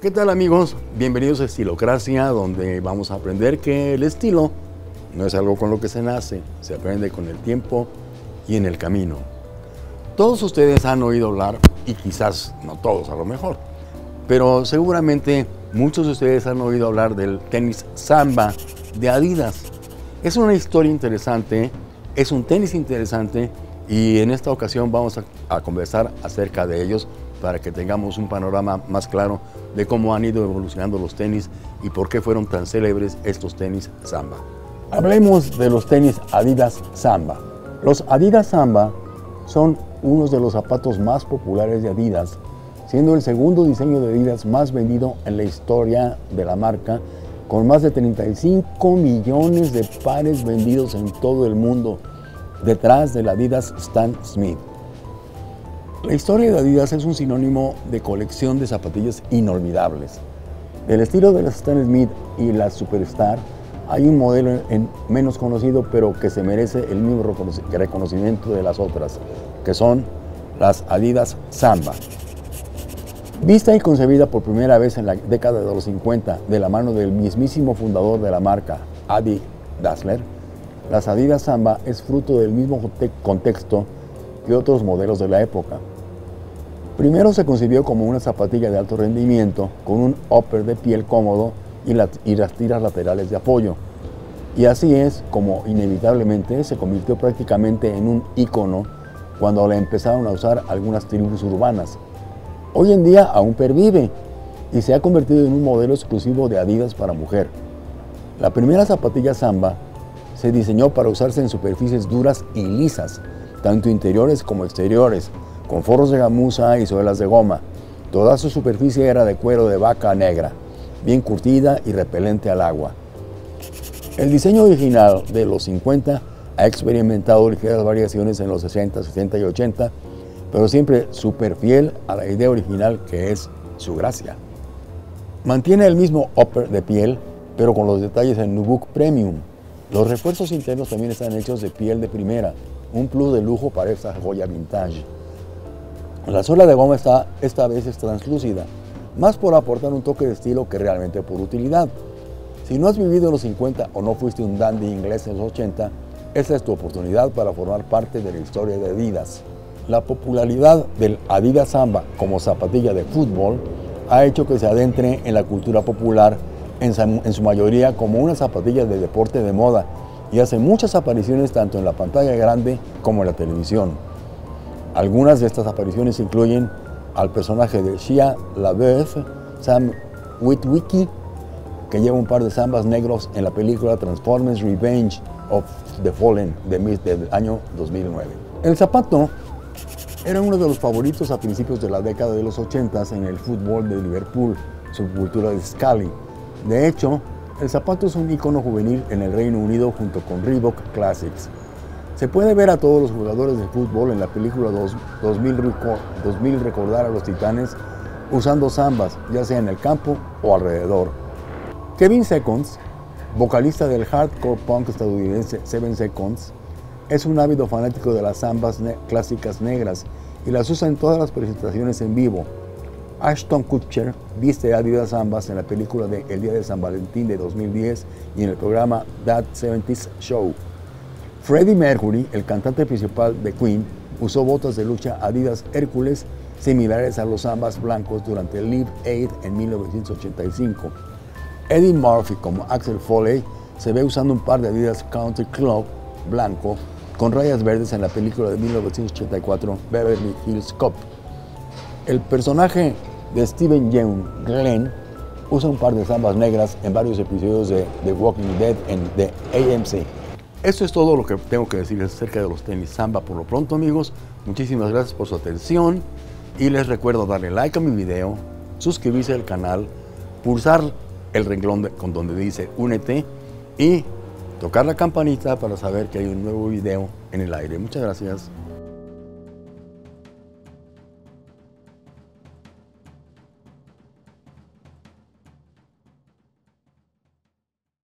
¿Qué tal, amigos? Bienvenidos a Estilocracia, donde vamos a aprender que el estilo no es algo con lo que se nace, se aprende con el tiempo y en el camino. Todos ustedes han oído hablar, y quizás no todos a lo mejor, pero seguramente muchos de ustedes han oído hablar del tenis Samba de Adidas. Es una historia interesante, es un tenis interesante y en esta ocasión vamos a conversar acerca de ellos para que tengamos un panorama más claro de cómo han ido evolucionando los tenis y por qué fueron tan célebres estos tenis Samba. Hablemos de los tenis Adidas Samba. Los Adidas Samba son unos de los zapatos más populares de Adidas, siendo el segundo diseño de Adidas más vendido en la historia de la marca, con más de 35 millones de pares vendidos en todo el mundo, detrás del Adidas Stan Smith. La historia de Adidas es un sinónimo de colección de zapatillas inolvidables. Del estilo de las Stan Smith y las Superstar, hay un modelo menos conocido, pero que se merece el mismo reconocimiento de las otras, que son las Adidas Samba. Vista y concebida por primera vez en la década de los 50 de la mano del mismísimo fundador de la marca, Adi Dassler, las Adidas Samba es fruto del mismo contexto que otros modelos de la época. Primero se concibió como una zapatilla de alto rendimiento con un upper de piel cómodo y las tiras laterales de apoyo. Y así es como inevitablemente se convirtió prácticamente en un ícono cuando la empezaron a usar algunas tribus urbanas. Hoy en día aún pervive y se ha convertido en un modelo exclusivo de Adidas para mujer. La primera zapatilla Samba se diseñó para usarse en superficies duras y lisas, tanto interiores como exteriores, con forros de gamuza y suelas de goma. Toda su superficie era de cuero de vaca negra, bien curtida y repelente al agua. El diseño original de los 50 ha experimentado ligeras variaciones en los 60, 70 y 80, pero siempre súper fiel a la idea original, que es su gracia. Mantiene el mismo upper de piel, pero con los detalles en nubuck premium. Los refuerzos internos también están hechos de piel de primera, un plus de lujo para esta joya vintage. La suela de goma esta vez es translúcida, más por aportar un toque de estilo que realmente por utilidad. Si no has vivido en los 50 o no fuiste un dandy inglés en los 80, esta es tu oportunidad para formar parte de la historia de Adidas. La popularidad del Adidas Samba como zapatilla de fútbol ha hecho que se adentre en la cultura popular, en su mayoría como una zapatilla de deporte de moda, y hace muchas apariciones tanto en la pantalla grande como en la televisión. Algunas de estas apariciones incluyen al personaje de Shia LaBeouf, Sam Witwicky, que lleva un par de zambas negros en la película Transformers Revenge of the Fallen del año 2009. El zapato era uno de los favoritos a principios de la década de los 80 en el fútbol de Liverpool, subcultura de Scully. De hecho, el zapato es un icono juvenil en el Reino Unido junto con Reebok Classics. Se puede ver a todos los jugadores de fútbol en la película 2000 Recordar a los Titanes usando zambas, ya sea en el campo o alrededor. Kevin Seconds, vocalista del hardcore punk estadounidense Seven Seconds, es un ávido fanático de las zambas clásicas negras y las usa en todas las presentaciones en vivo. Ashton Kutcher viste Adidas Sambas en la película de El Día de San Valentín de 2010 y en el programa That 70's Show. Freddie Mercury, el cantante principal de Queen, usó botas de lucha Adidas Hércules similares a los Sambas blancos durante el Live Aid en 1985. Eddie Murphy, como Axel Foley, se ve usando un par de Adidas Country Club blanco con rayas verdes en la película de 1984 Beverly Hills Cop. El personaje de Steven Yeun, Glenn, usa un par de zambas negras en varios episodios de The Walking Dead en The AMC. Esto es todo lo que tengo que decirles acerca de los tenis Samba por lo pronto, amigos. Muchísimas gracias por su atención y les recuerdo darle like a mi video, suscribirse al canal, pulsar el renglón con donde dice únete y tocar la campanita para saber que hay un nuevo video en el aire. Muchas gracias.